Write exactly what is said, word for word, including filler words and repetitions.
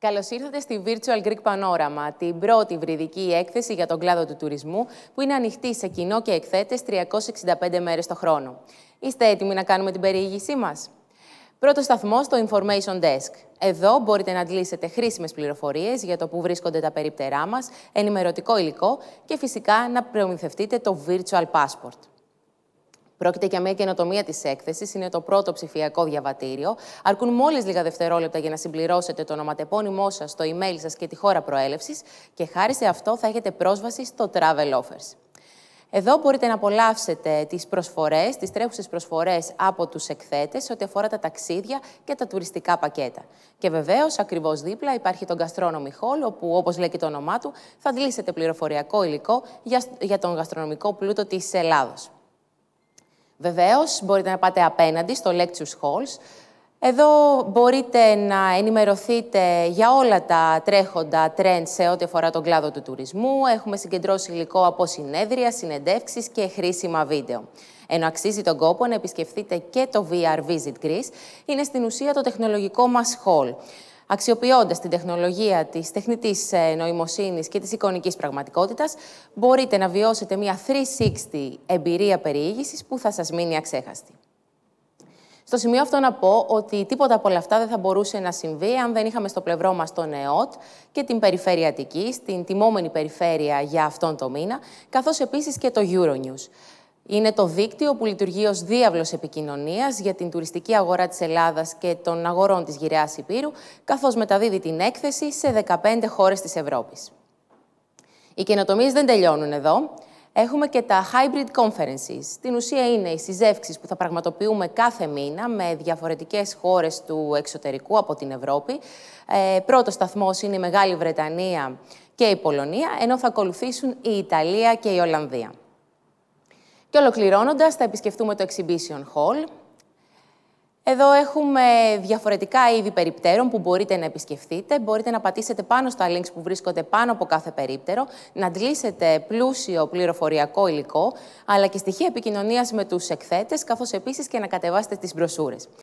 Καλώς ήρθατε στη Virtual Greek Panorama, την πρώτη υβριδική έκθεση για τον κλάδο του τουρισμού, που είναι ανοιχτή σε κοινό και εκθέτες τριακόσιες εξήντα πέντε μέρες το χρόνο. Είστε έτοιμοι να κάνουμε την περιήγησή μας? Πρώτο σταθμό στο Information Desk. Εδώ μπορείτε να αντλήσετε χρήσιμες πληροφορίες για το που βρίσκονται τα περίπτερά μας, ενημερωτικό υλικό και φυσικά να προμηθευτείτε το Virtual Passport. Πρόκειται για μια καινοτομία της έκθεσης, είναι το πρώτο ψηφιακό διαβατήριο. Αρκούν μόλις λίγα δευτερόλεπτα για να συμπληρώσετε το ονοματεπώνυμό σας, το email σας και τη χώρα προέλευσης και χάρη σε αυτό θα έχετε πρόσβαση στο Travel Offers. Εδώ μπορείτε να απολαύσετε τις προσφορές, τις τρέχουσες προσφορές από τους εκθέτες ό,τι αφορά τα ταξίδια και τα τουριστικά πακέτα. Και βεβαίως, ακριβώς δίπλα υπάρχει το Gastronomy Hall, όπου, όπως λέει και το όνομά του, θα αντλήσετε πληροφοριακό υλικό για, για τον γαστρονομικό πλούτο της Ελλάδος. Βεβαίως, μπορείτε να πάτε απέναντι στο Lectures Halls. Εδώ μπορείτε να ενημερωθείτε για όλα τα τρέχοντα trends σε ό,τι αφορά τον κλάδο του τουρισμού. Έχουμε συγκεντρώσει υλικό από συνέδρια, συνεντεύξεις και χρήσιμα βίντεο. Ενώ αξίζει τον κόπο να επισκεφτείτε και το βι αρ Visit Greece, είναι στην ουσία το τεχνολογικό μας hall. Αξιοποιώντας την τεχνολογία της τεχνητής νοημοσύνης και της εικονικής πραγματικότητας, μπορείτε να βιώσετε μια τριακόσια εξήντα εμπειρία περιήγησης που θα σας μείνει αξέχαστη. Στο σημείο αυτό να πω ότι τίποτα από όλα αυτά δεν θα μπορούσε να συμβεί αν δεν είχαμε στο πλευρό μας τον ΕΟΤ και την Περιφέρεια Αττικής, την τιμόμενη περιφέρεια για αυτόν τον μήνα, καθώς επίσης και το Euronews. Είναι το δίκτυο που λειτουργεί ως διάβλος επικοινωνίας για την τουριστική αγορά της Ελλάδας και των αγορών της γυραιάς Ηπείρου, καθώς μεταδίδει την έκθεση σε δεκαπέντε χώρες της Ευρώπης. Οι καινοτομίες δεν τελειώνουν εδώ. Έχουμε και τα hybrid conferences. Στην ουσία είναι οι συζεύξεις που θα πραγματοποιούμε κάθε μήνα με διαφορετικές χώρες του εξωτερικού από την Ευρώπη. Ε, πρώτος σταθμός είναι η Μεγάλη Βρετανία και η Πολωνία, ενώ θα ακολουθήσουν η Ιταλία και η Ολλανδία. Και ολοκληρώνοντας, θα επισκεφτούμε το Exhibition Hall. Εδώ έχουμε διαφορετικά είδη περιπτέρων που μπορείτε να επισκεφτείτε. Μπορείτε να πατήσετε πάνω στα links που βρίσκονται πάνω από κάθε περίπτερο, να αντλήσετε πλούσιο πληροφοριακό υλικό, αλλά και στοιχεία επικοινωνίας με τους εκθέτες, καθώς επίσης και να κατεβάσετε τις μπροσούρες.